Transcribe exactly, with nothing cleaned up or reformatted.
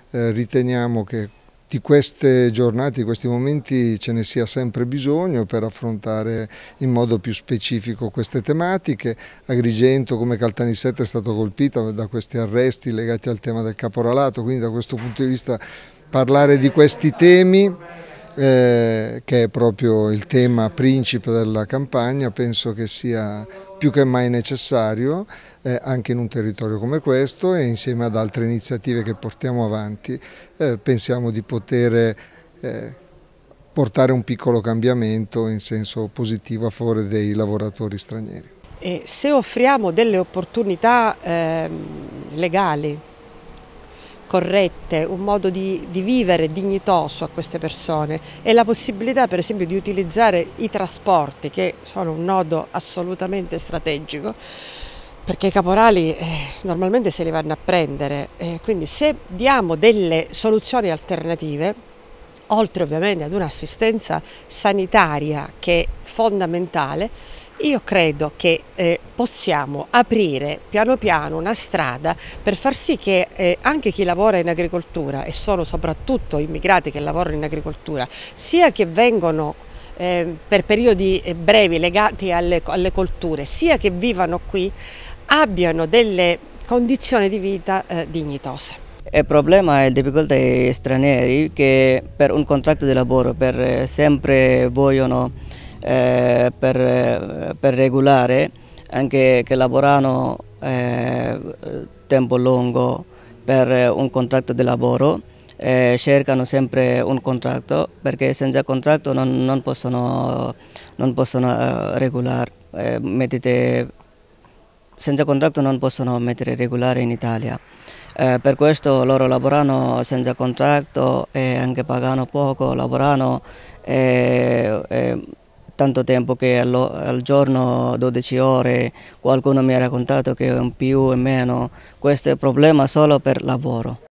eh, riteniamo che di queste giornate, di questi momenti ce ne sia sempre bisogno per affrontare in modo più specifico queste tematiche. Agrigento come Caltanissetta è stato colpita da questi arresti legati al tema del caporalato, quindi da questo punto di vista parlare di questi temi, eh, che è proprio il tema principe della campagna, penso che sia più che mai necessario, eh, anche in un territorio come questo, e insieme ad altre iniziative che portiamo avanti eh, pensiamo di poter eh, portare un piccolo cambiamento in senso positivo a favore dei lavoratori stranieri. E se offriamo delle opportunità eh, legali, corrette, un modo di, di vivere dignitoso a queste persone e la possibilità per esempio di utilizzare i trasporti, che sono un nodo assolutamente strategico, perché i caporali eh, normalmente se li vanno a prendere, eh, quindi se diamo delle soluzioni alternative, oltre ovviamente ad un'assistenza sanitaria che è fondamentale, io credo che eh, possiamo aprire piano piano una strada per far sì che eh, anche chi lavora in agricoltura, e sono soprattutto immigrati che lavorano in agricoltura, sia che vengono eh, per periodi brevi legati alle, alle colture, sia che vivano qui, abbiano delle condizioni di vita eh, dignitose. Il problema è il difficoltà degli stranieri che per un contratto di lavoro per sempre vogliono eh, per, per regolare, anche che lavorano eh, tempo lungo per un contratto di lavoro, eh, cercano sempre un contratto perché senza contratto non, non possono, non possono eh, regolare. Eh, mettete, senza contratto non possono mettere regolare in Italia. Eh, per questo loro lavorano senza contratto e anche pagano poco, lavorano eh, eh, tanto tempo che al, al giorno dodici ore, qualcuno mi ha raccontato che è un più e meno, questo è un problema solo per lavoro.